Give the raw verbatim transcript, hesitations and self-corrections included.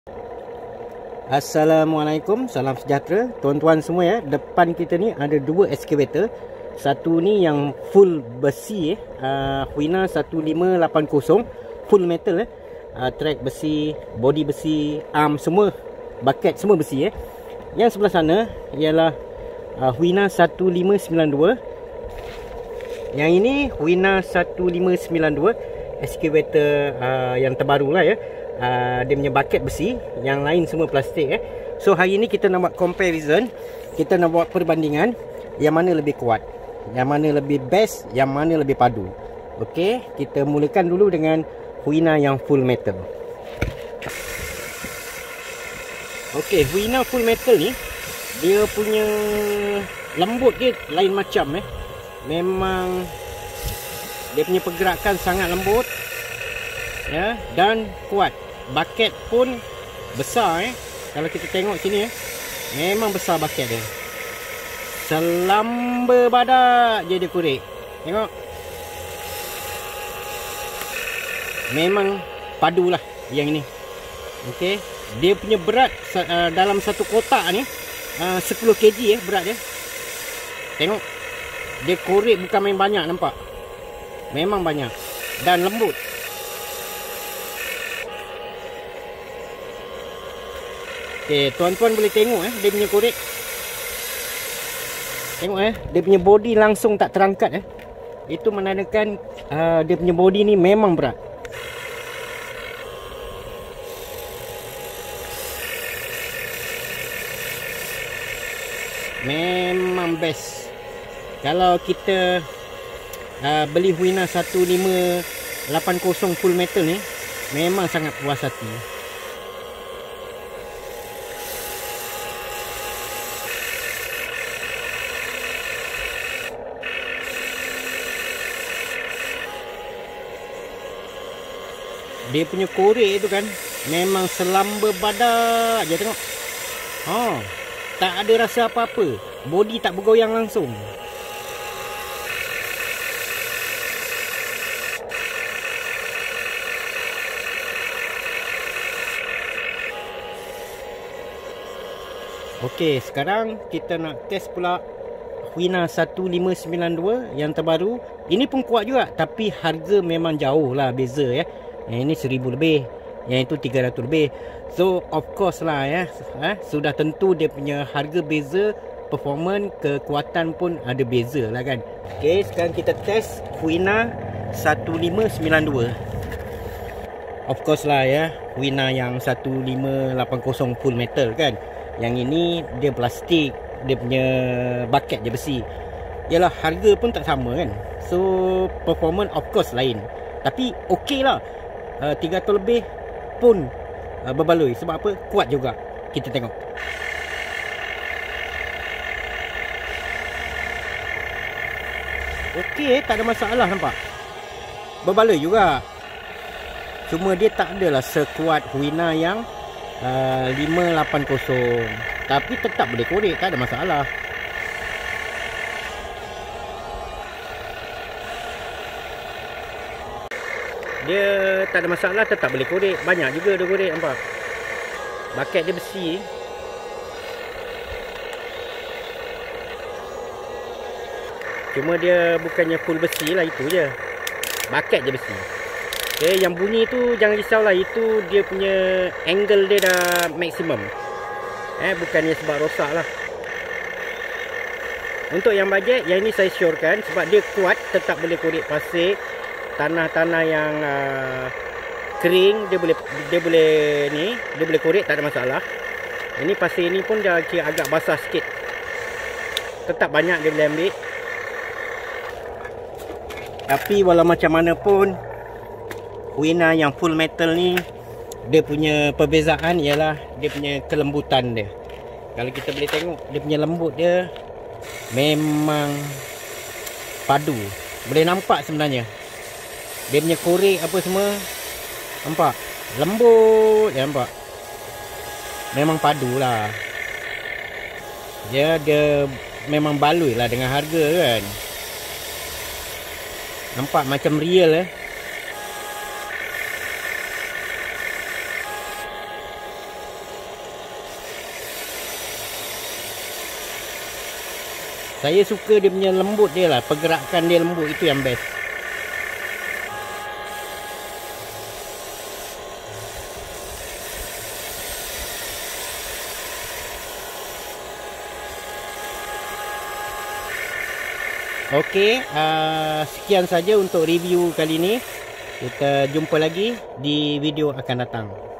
Assalamualaikum, salam sejahtera tuan-tuan semua ya. Depan kita ni ada dua excavator. Satu ni yang full besi eh. Uh, Huina satu lima lapan kosong full metal eh. Uh, track besi, body besi, arm semua, bucket semua besi eh. Yang sebelah sana ialah uh, Huina satu lima sembilan dua. Yang ini Huina satu lima sembilan dua, excavator uh, yang terbaru lah ya. Uh, dia punya bucket besi, yang lain semua plastik eh. So hari ni kita nak buat comparison, kita nak buat perbandingan yang mana lebih kuat, yang mana lebih best, yang mana lebih padu. Okey, kita mulakan dulu dengan Huina yang full metal. Okey, Huina full metal ni dia punya lembut dia lain macam eh. Memang dia punya pergerakan sangat lembut ya, dan kuat. Bucket pun besar eh. Kalau kita tengok sini eh, memang besar bucket dia. Selamba badak je dia korek. Tengok. Memang padulah yang ini. Okey, dia punya berat uh, dalam satu kotak ni uh, sepuluh kilogram eh berat dia. Tengok. Dia korek bukan main banyak, nampak? Memang banyak dan lembut. Okay, tuan-tuan boleh tengok eh, dia punya korek. Tengok eh, dia punya body langsung tak terangkat eh. Itu menandakan uh, dia punya body ni memang berat. Memang best. Kalau kita uh, beli Huina satu lima lapan kosong full metal ni, memang sangat puas hati. Dia punya korek tu kan memang selamba badak je, tengok. Ha, tak ada rasa apa-apa. Body tak bergoyang langsung. Okey, sekarang kita nak test pula Huina satu lima sembilan dua yang terbaru. Ini pun kuat juga, tapi harga memang jauh lah beza ya. Yang ini seribu lebih, yang itu tiga ratus lebih. So of course lah ya, eh, sudah tentu dia punya harga beza, performance, kekuatan pun ada beza lah kan. Okey, sekarang kita test Huina satu lima sembilan dua. Of course lah ya, Huina yang satu lima lapan kosong full metal kan. Yang ini dia plastik, dia punya bucket je besi. Yalah, harga pun tak sama kan. So performance of course lain. Tapi okey lah, uh, tiga ratus lebih pun uh, berbaloi. Sebab apa? Kuat juga. Kita tengok. Okey, tak ada masalah, nampak? Berbaloi juga. Cuma dia tak adalah sekuat Huina yang uh, lima lapan kosong. Tapi tetap boleh korek, tak ada masalah. Dia tak ada masalah, tetap boleh korek. Banyak juga dia korek, nampak? Bucket dia besi. Cuma dia bukannya full besi lah, itu je. Bucket je besi. Okay, yang bunyi tu jangan risau lah. Itu dia punya angle dia dah maksimum. Eh, bukannya sebab rosak lah. Untuk yang bajet, yang ini saya syorkan. Sebab dia kuat, tetap boleh korek pasir. Tanah-tanah yang uh, kering dia boleh dia boleh ni, dia boleh korek, tak ada masalah. Ini pasir ni pun dah kira agak basah sikit. Tetap banyak dia boleh ambil. Tapi walau macam mana pun, Huina yang full metal ni, dia punya perbezaan ialah dia punya kelembutan dia. Kalau kita boleh tengok, dia punya lembut dia memang padu. Boleh nampak sebenarnya. Dia punya korek apa semua, nampak? Lembut, ya, nampak? Memang padu lah. Dia, dia memang baloi lah dengan harga kan. Nampak macam real eh. Saya suka dia punya lembut dia lah. Pergerakan dia lembut, itu yang best. Okey, uh, sekian saja untuk review kali ini. Kita jumpa lagi di video akan datang.